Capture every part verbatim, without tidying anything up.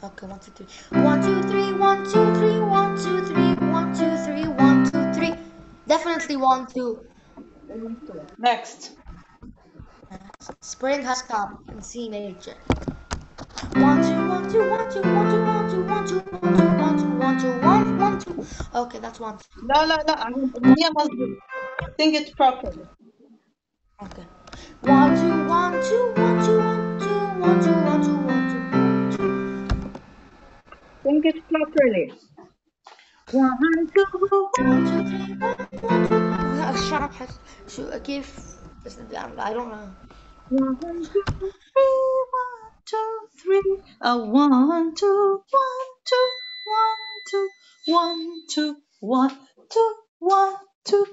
Okay, one, two, three. One, two, three, one, two, three, one, two, three, one, two, three, one, two, three. Definitely one, two. Next. Spring has come in C major. One, two, one, two, one, two, one, two, one, two, one, two, one, two, one, two, one, two, one, one, two. Okay, that's one. لا لا لا هي مظبوط. Sing it properly. Okay. One, two, one, two, one, two, one, two, one, two, one, two, one, two, one, two. Sing it properly. One, two, One, two, three, one, one, two. الشعب حس شو كيف بس I don't know. one, two, three, one, two, three. A one, two, one, two, one, two, one, two, one, two, one, two.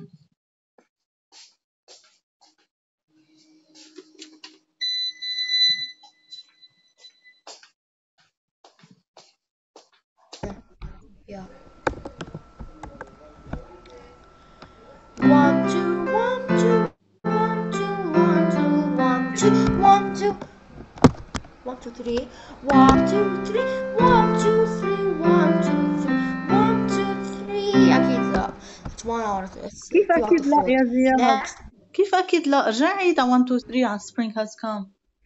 Yeah. One, two, one, two, one, two, one, two, one, two, one, two. One, two, three. One, two, three. One, two, three. One, two, three. One, two, three. أكيد لا. It's one out of it's كيف two out أكيد of لا four. يا زياد؟ Next. كيف أكيد لا؟ ارجع عيد على one, two, three على Spring has come.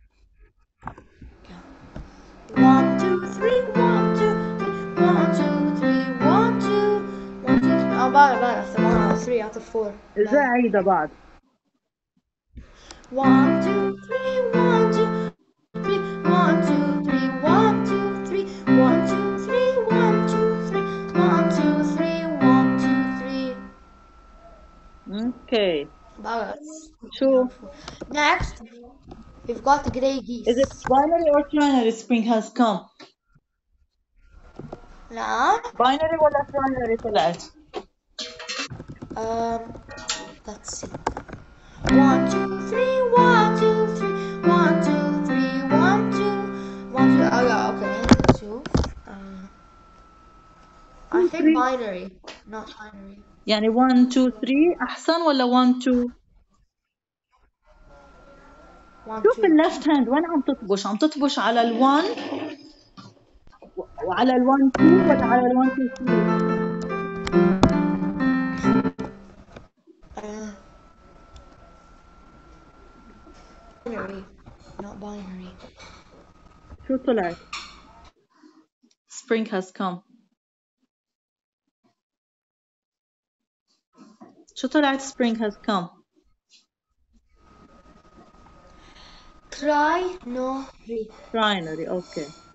One, two, three. One, two, three. One, two, three. One, two. One, two, three. Oh, bad, bad. It's one out of three out of four. ارجع عيدها بعد. One, two, three. One, two, three. One, two, three. One, two, three. One, two, three. One, two, three. One, two, three. One, two, three. Okay. Balance. Sure. Next, we've got the grey geese. Is it binary or trinary Spring has come? نعم. Binary ولا trinary طلعت؟ Um, let's see. One, two, three. One, two, three. One, two, three. One, two. One, two. Oh yeah. Okay. Two. Uh, I think binary, not binary. يعني one, two, three أحسن ولا one, two؟ One, شوف two. اللفت هاند وين عم تطبش؟ عم تطبش على ال one وعلى ال one, two ولا على ال one, two, three؟ Uh, binary, not binary. شو طلعت؟ Spring has come. شو طلعت Spring has come؟ Trinary. Trinary. Okay.